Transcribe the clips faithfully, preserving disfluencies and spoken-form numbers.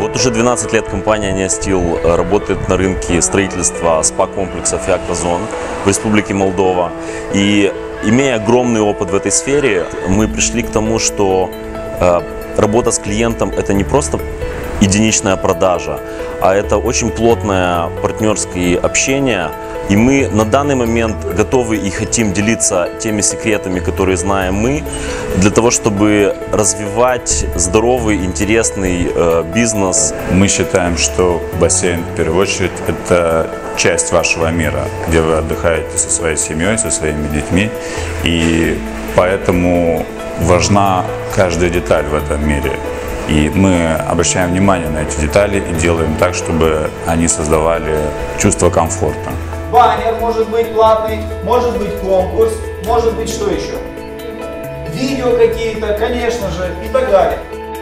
Вот уже двенадцать лет компания Неостил работает на рынке строительства спа-комплексов и аквазон в Республике Молдова. И имея огромный опыт в этой сфере, мы пришли к тому, что э, работа с клиентом – это не просто единичная продажа, а это очень плотное партнерское общение. И мы на данный момент готовы и хотим делиться теми секретами, которые знаем мы, для того, чтобы развивать здоровый, интересный э, бизнес. Мы считаем, что бассейн, в первую очередь, это часть вашего мира, где вы отдыхаете со своей семьей, со своими детьми. И поэтому важна каждая деталь в этом мире. И мы обращаем внимание на эти детали и делаем так, чтобы они создавали чувство комфорта. Баннер может быть платный, может быть конкурс, может быть что еще? Видео какие-то, конечно же, и так далее.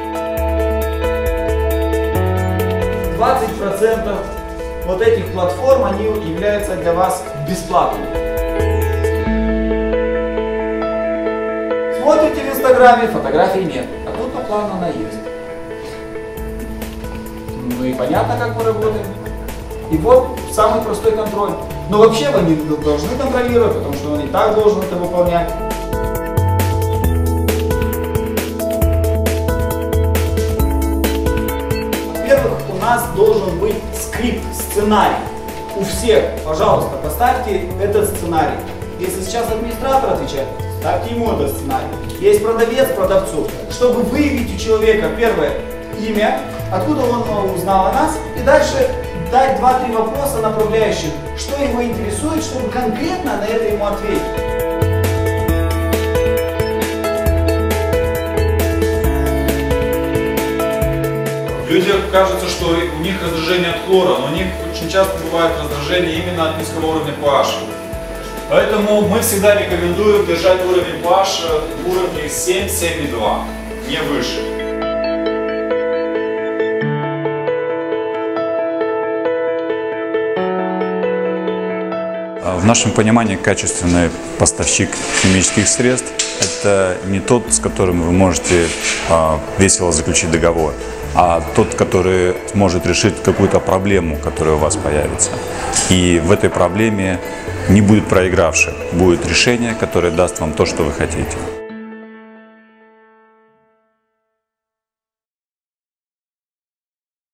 двадцать процентов вот этих платформ, они являются для вас бесплатными. Смотрите в Инстаграме, фотографий нет, а тут по плану она есть. Ну и понятно, как мы работаем. И вот самый простой контроль. Но вообще вы не должны контролировать, потому что он и так должен это выполнять. Во-первых, у нас должен быть скрипт, сценарий. У всех, пожалуйста, поставьте этот сценарий. Если сейчас администратор отвечает, ставьте ему этот сценарий. Есть продавец продавцу. Чтобы выявить у человека, первое, имя, откуда он узнал о нас, и дальше дать два-три вопроса направляющих, что его интересует, чтобы конкретно на это ему ответить. Людям кажется, что у них раздражение от хлора, но у них очень часто бывает раздражение именно от низкого уровня pH. Поэтому мы всегда рекомендуем держать уровень pH в уровне семь — семь и два, не выше. В нашем понимании качественный поставщик химических средств – это не тот, с которым вы можете а, весело заключить договор, а тот, который сможет решить какую-то проблему, которая у вас появится. И в этой проблеме не будет проигравших, будет решение, которое даст вам то, что вы хотите.